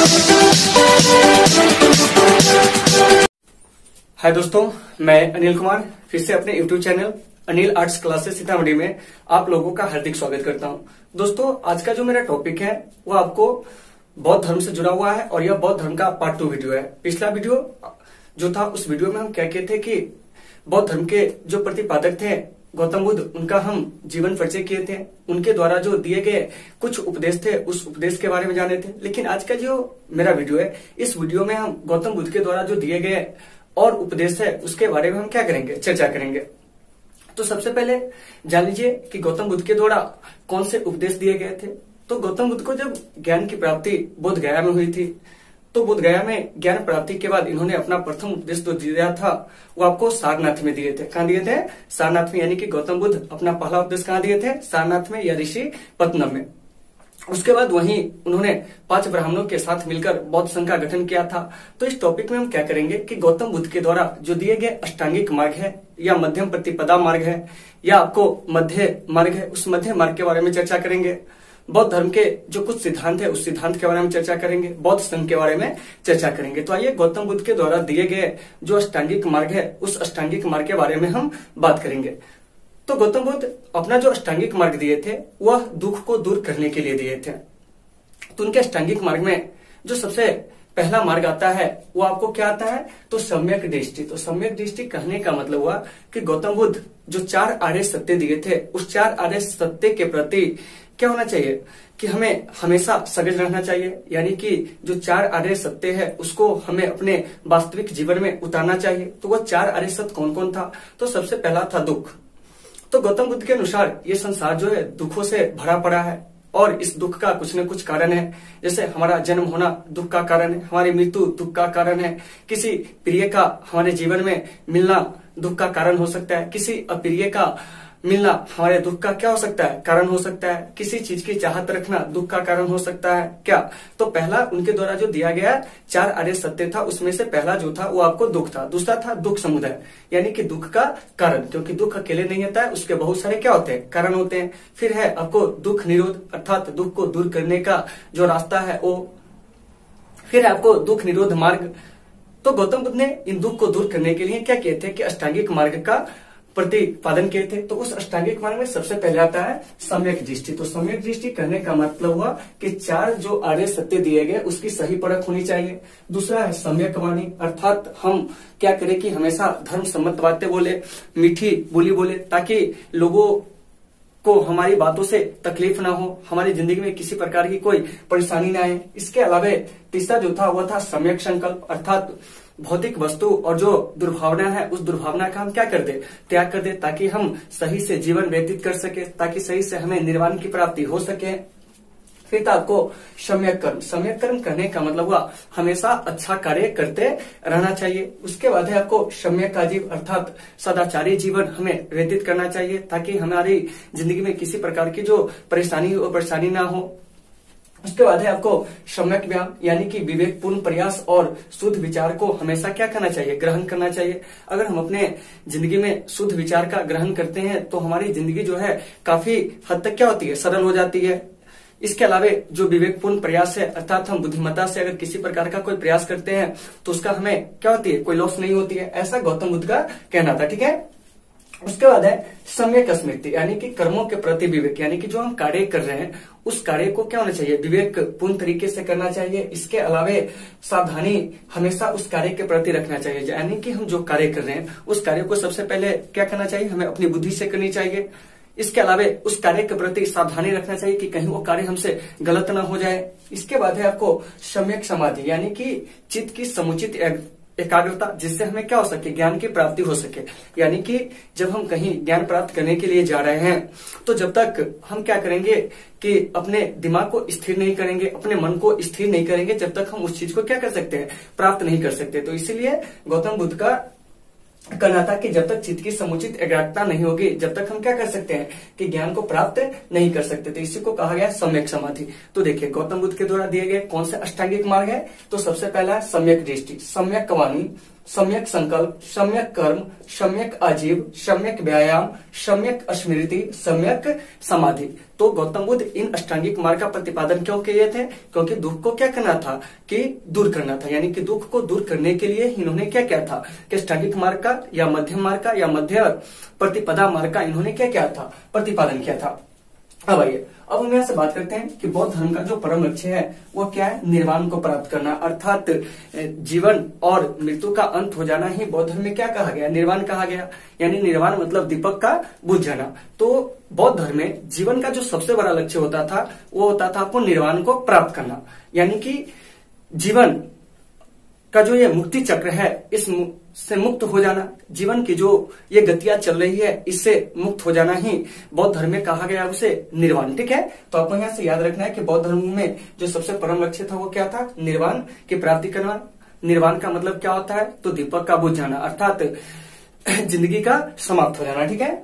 हाय दोस्तों, मैं अनिल कुमार फिर से अपने YouTube channel Anil arts classes Sitamarhi में आप लोगों का हार्दिक स्वागत करता हूं। दोस्तों, आज का जो मेरा टॉपिक है वो आपको बौद्ध धर्म से जुड़ा हुआ है और यह बौद्ध धर्म का पार्ट 2 वीडियो है। पिछला वीडियो जो था उस वीडियो में हम क्या कहते कि बौद्ध धर्म के जो प्रतिपादक थे गौतम बुद्ध, उनका हम जीवन परिचय किए थे, उनके द्वारा जो दिए गए कुछ उपदेश थे उस उपदेश के बारे में जाने थे। लेकिन आज का जो मेरा वीडियो है, इस वीडियो में हम गौतम बुद्ध के द्वारा जो दिए गए और उपदेश है उसके बारे में हम क्या करेंगे, चर्चा करेंगे। तो सबसे पहले जान लीजिए कि गौतम बुद्ध के द्वारा कौन से उपदेश दिए गए थे। तो गौतम बुद्ध को जब ज्ञान की प्राप्ति बोध गया में हुई थी, तो बोध गया में ज्ञान प्राप्ति के बाद इन्होंने अपना प्रथम उपदेश जो दिया था वो आपको सारनाथ में दिए थे। कहाँ दिए थे? सारनाथ में। यानी कि गौतम बुद्ध अपना पहला उपदेश कहाँ दिए थे? सारनाथ में या ऋषि पत्तनम में। उसके बाद वहीं उन्होंने 5 ब्राह्मणों के साथ मिलकर बौद्ध संघ का गठन किया था। तो इस टॉपिक में हम क्या करेंगे कि गौतम बुद्ध के द्वारा जो दिए गए अष्टांगिक मार्ग है या मध्यम प्रतिपदा मार्ग है या आपको मध्य मार्ग है, उस मध्य मार्ग के बारे में चर्चा करेंगे। बौद्ध धर्म के जो कुछ सिद्धांत है उस सिद्धांत के बारे में चर्चा करेंगे, बौद्ध संघ के बारे में चर्चा करेंगे। तो आइए गौतम बुद्ध के द्वारा दिए गए जो अष्टांगिक मार्ग है उस अष्टांगिक मार्ग के बारे में हम बात करेंगे। तो गौतम बुद्ध अपना जो अष्टांगिक मार्ग दिए थे वह दुख को दूर करने के लिए दिए थे। तो उनके अष्टांगिक मार्ग में जो सबसे पहला मार्ग आता है वो आपको क्या आता है? तो सम्यक दृष्टि। तो सम्यक दृष्टि कहने का मतलब हुआ कि गौतम बुद्ध जो 4 आर्य सत्य दिए थे उस 4 आर्य सत्य के प्रति क्या होना चाहिए कि हमें हमेशा सजग रहना चाहिए। यानी कि जो 4 आर्य सत्य है उसको हमें अपने वास्तविक जीवन में उतारना चाहिए। तो वो 4 आर्य सत्य कौन कौन था? तो सबसे पहला था दुख। तो गौतम बुद्ध के अनुसार ये संसार जो है दुखों से भरा पड़ा है और इस दुख का कुछ न कुछ कारण है। जैसे हमारा जन्म होना दुख का कारण है, हमारी मृत्यु दुख का कारण है, किसी प्रिय का हमारे जीवन में मिलना दुख का कारण हो सकता है, किसी अप्रिय का मिलना हमारे दुख का क्या हो सकता है? कारण हो सकता है, किसी चीज की चाहत रखना दुख का कारण हो सकता है क्या? तो पहला उनके द्वारा जो दिया गया 4 आर्य सत्य था उसमें से पहला जो था वो आपको दुख था। दूसरा था दुख समुदाय, यानी कि दुख का कारण, क्योंकि दुख अकेले नहीं होता है, उसके बहुत सारे क्या होते हैं? कारण होते हैं। फिर है आपको दुख निरोध, अर्थात दुख को दूर करने का जो रास्ता है वो। फिर आपको दुख निरोध मार्ग। तो गौतम बुद्ध ने इन दुख को दूर करने के लिए क्या किए थे कि अष्टांगिक मार्ग का प्रतिपादन किए थे। तो उस अष्टांगिक मार्ग में सबसे पहले आता है सम्यक दृष्टि। तो सम्यक दृष्टि कहने का मतलब हुआ कि 4 जो आर्य सत्य दिए गए उसकी सही परख होनी चाहिए। दूसरा है सम्यक वाणी, अर्थात हम क्या करें कि हमेशा धर्म सम्मत बातें बोले, मीठी बोली बोले, ताकि लोगों को हमारी बातों से तकलीफ ना हो, हमारी जिंदगी में किसी प्रकार की कोई परेशानी ना आए। इसके अलावा तीसरा जो था वह था सम्यक संकल्प, अर्थात भौतिक वस्तु और जो दुर्भावना है उस दुर्भावना का हम क्या कर दे? त्याग कर दे, ताकि हम सही से जीवन व्यतीत कर सके, ताकि सही से हमें निर्वाण की प्राप्ति हो सके। फिर था आपको सम्यक कर्म। सम्यक कर्म करने का मतलब हुआ हमेशा अच्छा कार्य करते रहना चाहिए। उसके बाद है आपको सम्यक आजीव, अर्थात सदाचारी जीवन हमें व्यतीत करना चाहिए, ताकि हमारी जिंदगी में किसी प्रकार की जो परेशानी ना हो। उसके बाद है आपको सम्यक व्यायाम, यानी कि विवेकपूर्ण प्रयास और शुद्ध विचार को हमेशा क्या करना चाहिए? ग्रहण करना चाहिए। अगर हम अपने जिंदगी में शुद्ध विचार का ग्रहण करते हैं तो हमारी जिंदगी जो है काफी हद तक क्या होती है? सरल हो जाती है। इसके अलावा जो विवेकपूर्ण प्रयास है, अर्थात हम बुद्धिमत्ता से अगर किसी प्रकार का कोई प्रयास करते हैं तो उसका हमें क्या होती है? कोई लॉस नहीं होती है। ऐसा गौतम बुद्ध का कहना था। ठीक है। उसके बाद है सम्यक स्मृति, यानी कि कर्मों के प्रति विवेक, यानी कि जो हम कार्य कर रहे हैं उस कार्य को क्या होना चाहिए? विवेकपूर्ण तरीके से करना चाहिए। इसके अलावा सावधानी हमेशा उस कार्य के प्रति रखना चाहिए, यानी कि हम जो कार्य कर रहे हैं उस कार्य को सबसे पहले क्या करना चाहिए? हमें अपनी बुद्धि से करनी चाहिए। इसके अलावा उस कार्य के प्रति सावधानी रखना चाहिए कि कहीं वो कार्य हमसे गलत ना हो जाए। इसके बाद है आपको सम्यक समाधि, यानी कि चित्त की समुचित एकाग्रता, जिससे हमें क्या हो सके? ज्ञान की प्राप्ति हो सके। यानी कि जब हम कहीं ज्ञान प्राप्त करने के लिए जा रहे हैं तो जब तक हम क्या करेंगे कि अपने दिमाग को स्थिर नहीं करेंगे, अपने मन को स्थिर नहीं करेंगे, जब तक हम उस चीज को क्या कर सकते हैं? प्राप्त नहीं कर सकते। तो इसीलिए गौतम बुद्ध का कहना था कि जब तक चित्त की समुचित एकाग्रता नहीं होगी, जब तक हम क्या कर सकते हैं कि ज्ञान को प्राप्त नहीं कर सकते। तो इसी को कहा गया सम्यक समाधि। तो देखिए गौतम बुद्ध के द्वारा दिए गए कौन से अष्टांगिक मार्ग है? तो सबसे पहला है सम्यक दृष्टि, सम्यक वाणी, सम्यक संकल्प, सम्यक कर्म, सम्यक आजीव, सम्यक व्यायाम, सम्यक स्मृति, सम्यक समाधि। तो गौतम बुद्ध इन अष्टांगिक मार्ग का प्रतिपादन क्यों किए थे? क्योंकि दुख को क्या करना था कि दूर करना था, यानी कि दुख को दूर करने के लिए इन्होंने क्या किया था कि अष्टांगिक मार्ग का या मध्यम मार्ग का या मध्य प्रतिपदा मार्ग का इन्होंने क्या किया था? प्रतिपादन किया था। अब आइए, अब हम यहाँ से बात करते हैं कि बौद्ध धर्म का जो परम लक्ष्य है वो क्या है? निर्वाण को प्राप्त करना, अर्थात जीवन और मृत्यु का अंत हो जाना ही बौद्ध धर्म में क्या कहा गया? निर्वाण कहा गया। यानी निर्वाण मतलब दीपक का बुझ जाना। तो बौद्ध धर्म में जीवन का जो सबसे बड़ा लक्ष्य होता था वो होता था आपको निर्वाण को प्राप्त करना, यानी कि जीवन का जो ये मुक्ति चक्र है इस से मुक्त हो जाना, जीवन की जो ये गतियां चल रही है इससे मुक्त हो जाना ही बौद्ध धर्म में कहा गया उसे निर्वाण। ठीक है, तो आपको यहाँ से याद रखना है कि बौद्ध धर्म में जो सबसे परम लक्ष्य था वो क्या था? निर्वाण की प्राप्ति करना। निर्वाण का मतलब क्या होता है? तो दीपक का बुझ जाना, अर्थात जिंदगी का समाप्त हो जाना। ठीक है,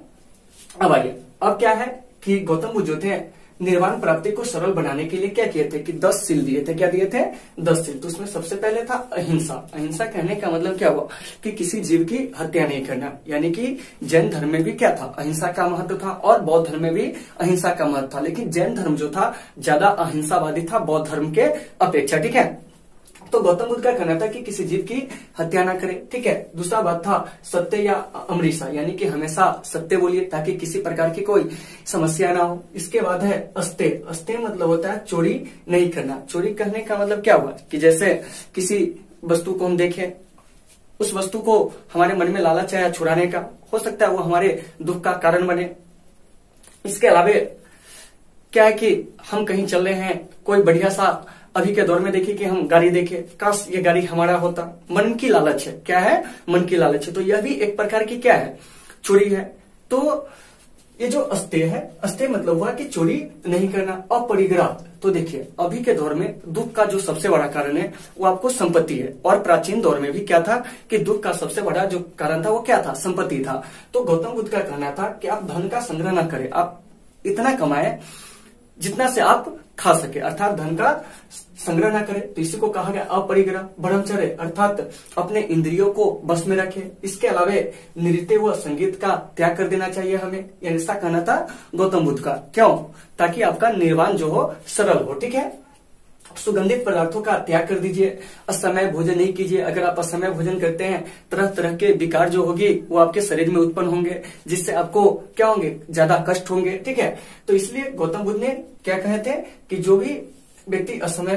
अब आइए, अब क्या है कि गौतम बुद्ध जो थे निर्वाण प्राप्ति को सरल बनाने के लिए क्या किए थे कि 10 सील दिए थे। क्या दिए थे? 10 सील। तो उसमें सबसे पहले था अहिंसा। अहिंसा कहने का मतलब क्या हुआ कि किसी जीव की हत्या नहीं करना, यानी कि जैन धर्म में भी क्या था? अहिंसा का महत्व था और बौद्ध धर्म में भी अहिंसा का महत्व था, लेकिन जैन धर्म जो था ज्यादा अहिंसावादी था बौद्ध धर्म के अपेक्षा। ठीक है, तो गौतम बुद्ध का कहना था कि किसी जीव की हत्या ना करे। ठीक है, दूसरा बात था सत्य या अमरीसा, यानी कि हमेशा सत्य बोलिए ताकि किसी प्रकार की कोई समस्या ना हो। इसके बाद है अस्तेय। अस्तेय मतलब होता है चोरी नहीं करना। चोरी करने का मतलब क्या हुआ कि जैसे किसी वस्तु को हम देखें, उस वस्तु को हमारे मन में लालच आया छुड़ाने का, हो सकता है वो हमारे दुख का कारण बने। इसके अलावा क्या है कि हम कहीं चल रहे हैं, कोई बढ़िया सा अभी के दौर में देखिए कि हम गाड़ी देखें, काश ये गाड़ी हमारा होता। मन की लालच है। क्या है? मन की लालच है। तो यह भी एक प्रकार की क्या है? चोरी है। तो ये जो अस्तेय है, अस्तेय मतलब हुआ कि चोरी नहीं करना। अपरिग्रह, तो देखिए अभी के दौर में दुख का जो सबसे बड़ा कारण है वो आपको संपत्ति है, और प्राचीन दौर में भी क्या था कि दुख का सबसे बड़ा जो कारण था वो क्या था? संपत्ति था। तो गौतम बुद्ध का कहना था कि आप धन का संग्रह न करें, आप इतना कमाएं जितना से आप खा सके, अर्थात धन का संग्रह ना करे। तो इसी को कहा गया अपरिग्रह। ब्रह्मचर्य अर्थात अपने इंद्रियों को बस में रखे। इसके अलावा नृत्य व संगीत का त्याग कर देना चाहिए हमें, यानी ऐसा कहना था गौतम बुद्ध का। क्यों? ताकि आपका निर्वाण जो हो सरल हो। ठीक है, सुगंधित पदार्थों का त्याग कर दीजिए। असमय भोजन नहीं कीजिए। अगर आप असमय भोजन करते हैं तरह तरह के विकार जो होगी वो आपके शरीर में उत्पन्न होंगे, जिससे आपको क्या होंगे? ज्यादा कष्ट होंगे। ठीक है, तो इसलिए गौतम बुद्ध ने क्या कहे थे कि जो भी व्यक्ति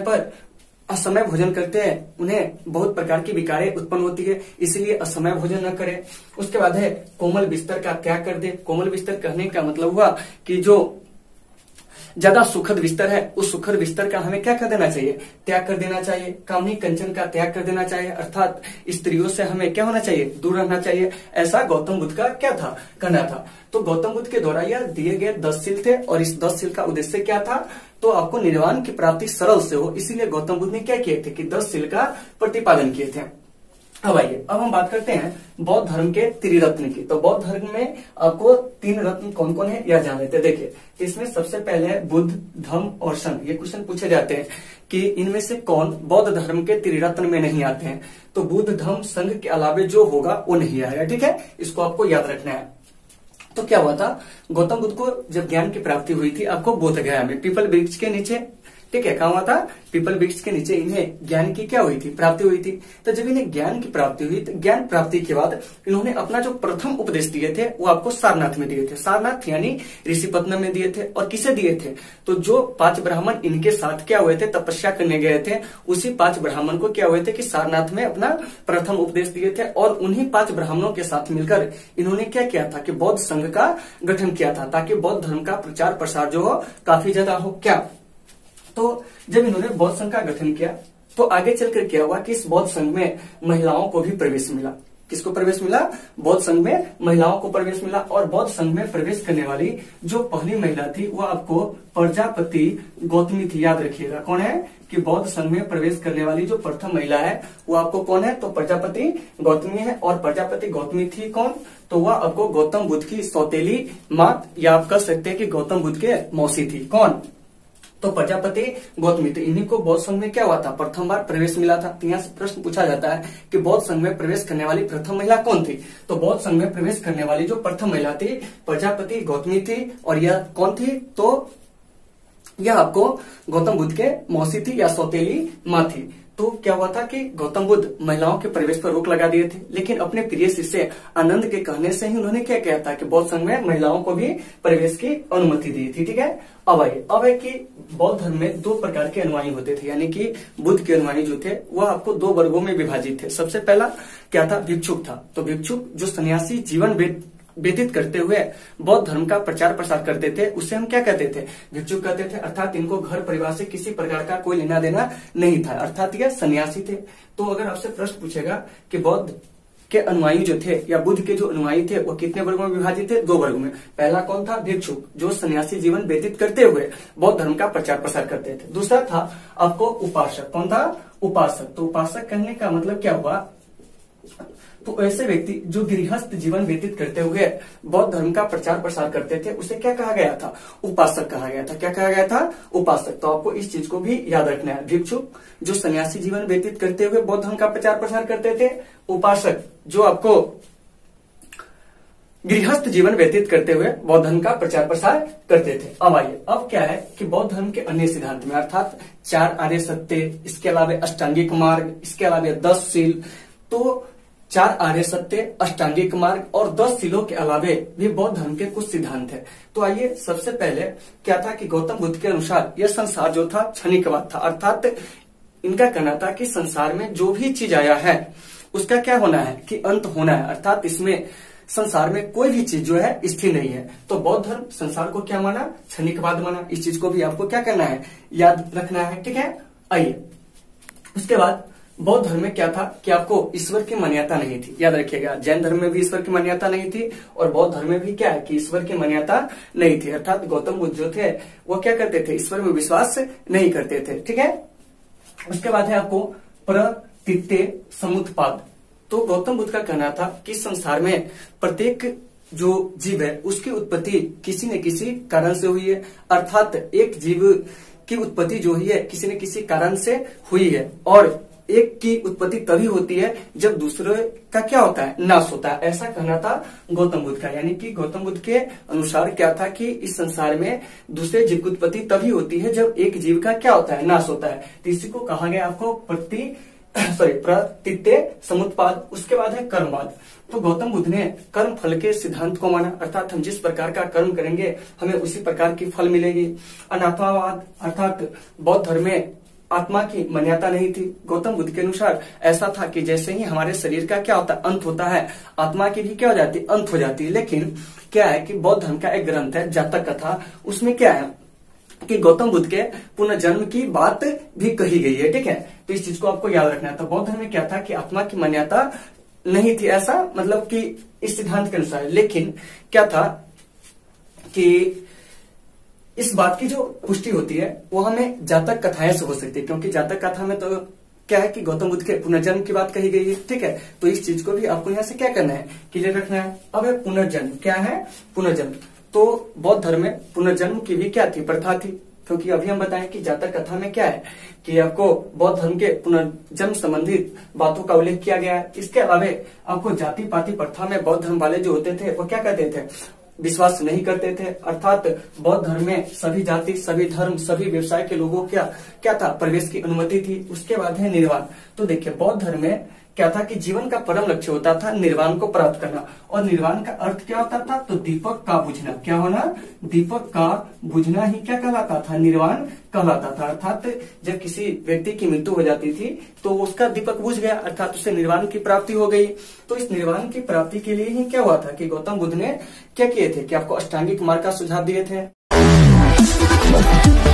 असमय भोजन करते हैं उन्हें बहुत प्रकार की विकारें उत्पन्न होती है, इसलिए असमय भोजन न करें। उसके बाद है कोमल बिस्तर का त्याग कर दे। कोमल बिस्तर कहने का मतलब हुआ कि जो ज्यादा सुखद बिस्तर है उस सुखद बिस्तर का हमें क्या कर देना चाहिए? त्याग कर देना चाहिए। कामनी कंचन का त्याग कर देना चाहिए, अर्थात स्त्रियों से हमें क्या होना चाहिए? दूर रहना चाहिए। ऐसा गौतम बुद्ध का क्या था? कहना था। तो गौतम बुद्ध के द्वारा यह दिए गए 10 सील थे, और इस 10 सील का उद्देश्य क्या था? तो आपको निर्वाण की प्राप्ति सरल से हो, इसीलिए गौतम बुद्ध ने क्या किए थे कि 10 सील का प्रतिपादन किए थे। अब आइए, अब हम बात करते हैं बौद्ध धर्म के त्रिरत्न की। तो बौद्ध धर्म में आपको 3 रत्न कौन कौन है यह जान लेते हैं। देखिए, इसमें सबसे पहले है बुद्ध, धम्म और संघ। ये क्वेश्चन पूछे जाते हैं कि इनमें से कौन बौद्ध धर्म के त्रिरत्न में नहीं आते हैं। तो बुद्ध, धम्म, संघ के अलावे जो होगा वो नहीं आएगा। ठीक है, इसको आपको याद रखना है। तो क्या हुआ था? गौतम बुद्ध को जब ज्ञान की प्राप्ति हुई थी आपको बोध गया में पीपल वृक्ष के नीचे। ठीक है, कहा हुआ था? पीपल वृक्ष के नीचे इन्हें ज्ञान की क्या हुई थी? प्राप्ति हुई थी। तो जब इन्हें ज्ञान की प्राप्ति हुई तो ज्ञान प्राप्ति के बाद इन्होंने अपना जो प्रथम उपदेश दिए थे वो आपको सारनाथ में दिए थे। सारनाथ यानी ऋषिपत्नम में दिए थे। और किसे दिए थे? तो जो 5 ब्राह्मण इनके साथ क्या हुए थे? तपस्या करने गए थे, उसी 5 ब्राह्मण को क्या हुए थे कि सारनाथ में अपना प्रथम उपदेश दिए थे। और उन्हीं 5 ब्राह्मणों के साथ मिलकर इन्होंने क्या किया था कि बौद्ध संघ का गठन किया था, ताकि बौद्ध धर्म का प्रचार प्रसार जो हो काफी ज्यादा हो। क्या? तो जब इन्होंने बौद्ध संघ का गठन किया तो आगे चलकर क्या हुआ कि इस बौद्ध संघ में महिलाओं को भी प्रवेश मिला। किसको प्रवेश मिला? बौद्ध संघ में महिलाओं को प्रवेश मिला। और बौद्ध संघ में प्रवेश करने वाली जो पहली महिला थी वो आपको प्रजापति गौतमी थी। याद रखिएगा, कौन है कि बौद्ध संघ में प्रवेश करने वाली जो प्रथम महिला है वो आपको कौन है? तो प्रजापति गौतमी है। और प्रजापति गौतमी थी कौन? तो वह आपको गौतम बुद्ध की सौतेली माँ, या आप कह सकते हैं कि गौतम बुद्ध के मौसी थी। कौन? तो प्रजापति गौतमी, तो इन्हीं को बौद्ध संघ में क्या हुआ था, प्रथम बार प्रवेश मिला था। तो यहाँ से प्रश्न पूछा जाता है कि बौद्ध संघ में प्रवेश करने वाली प्रथम महिला कौन थी। तो बौद्ध संघ में प्रवेश करने वाली जो प्रथम महिला थी प्रजापति गौतमी थी। और यह कौन थी, तो यह आपको गौतम बुद्ध के मौसी थी या सौतेली माँ थी। तो क्या हुआ था कि गौतम बुद्ध महिलाओं के प्रवेश पर रोक लगा दिए थे, लेकिन अपने प्रिय शिष्य आनंद के कहने से ही उन्होंने क्या किया था कि बौद्ध संघ में महिलाओं को भी प्रवेश की अनुमति दी थी। ठीक है, अब है कि बौद्ध धर्म में दो प्रकार के अनुयायी होते थे, यानी कि बुद्ध के अनुयायी जो थे वह आपको दो वर्गों में विभाजित थे। सबसे पहला क्या था, भिक्षुक था। तो भिक्षुक जो सन्यासी जीवन व्यतीत करते हुए बौद्ध धर्म का प्रचार प्रसार करते थे, उसे हम क्या कहते थे, भिक्षुक कहते थे। अर्थात इनको घर परिवार से किसी प्रकार का कोई लेना देना नहीं था, अर्थात ये सन्यासी थे। तो अगर आपसे प्रश्न पूछेगा कि बौद्ध के अनुयायी जो थे या बुद्ध के जो अनुयायी थे वो कितने वर्गों में विभाजित थे, दो वर्गों में। पहला कौन था, भिक्षुक जो सन्यासी जीवन व्यतीत करते हुए बौद्ध धर्म का प्रचार प्रसार करते थे। दूसरा था आपको उपासक। कौन था, उपासक। तो उपासक कहने का मतलब क्या हुआ, तो ऐसे व्यक्ति जो गृहस्थ जीवन व्यतीत करते हुए बौद्ध धर्म का प्रचार प्रसार करते थे उसे क्या कहा गया था, उपासक कहा गया था। क्या कहा गया था, उपासक। तो आपको इस चीज को भी याद रखना है, भिक्षुक जो सन्यासी जीवन व्यतीत करते हुए बौद्ध धर्म का प्रचार प्रसार करते थे, उपासक जो आपको गृहस्थ जीवन व्यतीत करते हुए बौद्ध धर्म का प्रचार प्रसार करते थे। अब क्या है कि बौद्ध धर्म के अन्य सिद्धांत में अर्थात 4 आर्य सत्य, इसके अलावा अष्टांगिक मार्ग, इसके अलावा 10 शील, तो 4 आर्य सत्य, अष्टांगिक मार्ग और 10 शीलों के अलावे भी बौद्ध धर्म के कुछ सिद्धांत है। तो आइए, सबसे पहले क्या था कि गौतम बुद्ध के अनुसार यह संसार जो था क्षणिकवाद था, अर्थात इनका कहना था कि संसार में जो भी चीज आया है उसका क्या होना है कि अंत होना है, अर्थात इसमें संसार में कोई भी चीज जो है स्थिर नहीं है। तो बौद्ध धर्म संसार को क्या माना, क्षणिकवाद माना। इस चीज को भी आपको क्या करना है, याद रखना है। ठीक है, आइए उसके बाद बौद्ध धर्म में क्या था कि आपको ईश्वर की मान्यता नहीं थी, याद रखिएगा। जैन धर्म में भी ईश्वर की मान्यता नहीं थी और बौद्ध धर्म में भी क्या है कि ईश्वर की मान्यता नहीं थी, अर्थात गौतम बुद्ध जो थे वो क्या करते थे, ईश्वर में विश्वास नहीं करते थे। ठीक है, उसके बाद है आपको प्रतीत्य समुत्पाद। तो गौतम बुद्ध का कहना था कि संसार में प्रत्येक जो जीव है उसकी उत्पत्ति किसी न किसी कारण से हुई है, अर्थात एक जीव की उत्पत्ति जो हुई है किसी न किसी कारण से हुई है और एक की उत्पत्ति तभी होती है जब दूसरे का क्या होता है, नाश होता है। ऐसा कहना था गौतम बुद्ध का, यानी कि गौतम बुद्ध के अनुसार क्या था कि इस संसार में दूसरे जीव की उत्पत्ति तभी होती है जब एक जीव का क्या होता है, नाश होता है। तो इसी को कहा गया आपको प्रतीत्य समुत्पाद। उसके बाद है कर्मवाद। तो गौतम बुद्ध ने कर्म फल के सिद्धांत को माना, अर्थात हम जिस प्रकार का कर्म करेंगे हमें उसी प्रकार की फल मिलेगी। अनात्मावाद, अर्थात बौद्ध धर्म में आत्मा की मान्यता नहीं थी। गौतम बुद्ध के अनुसार ऐसा था कि जैसे ही हमारे शरीर का क्या होता है, अंत होता है, आत्मा की भी क्या हो जाती है, अंत हो जाती है। लेकिन क्या है कि बौद्ध धर्म का एक ग्रंथ है जातक कथा, उसमें क्या है कि गौतम बुद्ध के पुनर्जन्म की बात भी कही गई है। ठीक है, तो इस चीज को आपको याद रखना है। तो बौद्ध धर्म में क्या था कि आत्मा की मान्यता नहीं थी, ऐसा मतलब कि इस सिद्धांत के अनुसार। लेकिन क्या था कि इस बात की जो पुष्टि होती है वो हमें जातक कथाएं से हो सकती है, क्योंकि जातक कथा में तो क्या है कि गौतम बुद्ध के पुनर्जन्म की बात कही गई है। ठीक है, तो इस चीज को भी आपको यहाँ से क्या करना है, क्लियर रखना है। अब है पुनर्जन्म। क्या है, पुनर्जन्म। तो बौद्ध धर्म में पुनर्जन्म की भी क्या थी, प्रथा थी, क्योंकि अभी हम बताएं कि जातक कथा में क्या है कि आपको बौद्ध धर्म के पुनर्जन्म संबंधित बातों का उल्लेख किया गया है। इसके अलावा आपको जाति पाति प्रथा में बौद्ध धर्म वाले जो होते थे वो क्या कहते थे, विश्वास नहीं करते थे, अर्थात बौद्ध धर्म में सभी जाति, सभी धर्म, सभी व्यवसाय के लोगों क्या था, प्रवेश की अनुमति थी। उसके बाद है निर्वाण। तो देखिए बौद्ध धर्म में क्या था कि जीवन का परम लक्ष्य होता था निर्वाण को प्राप्त करना, और निर्वाण का अर्थ क्या होता था, तो दीपक का बुझना। क्या होना, दीपक का बुझना ही क्या कहलाता था, निर्वाण कहलाता था। अर्थात जब किसी व्यक्ति की मृत्यु हो जाती थी तो उसका दीपक बुझ गया, अर्थात उसे निर्वाण की प्राप्ति हो गई। तो इस निर्वाण की प्राप्ति के लिए ही क्या हुआ था कि गौतम बुद्ध ने क्या किए थे कि आपको अष्टांगिक मार्ग का सुझाव दिए थे।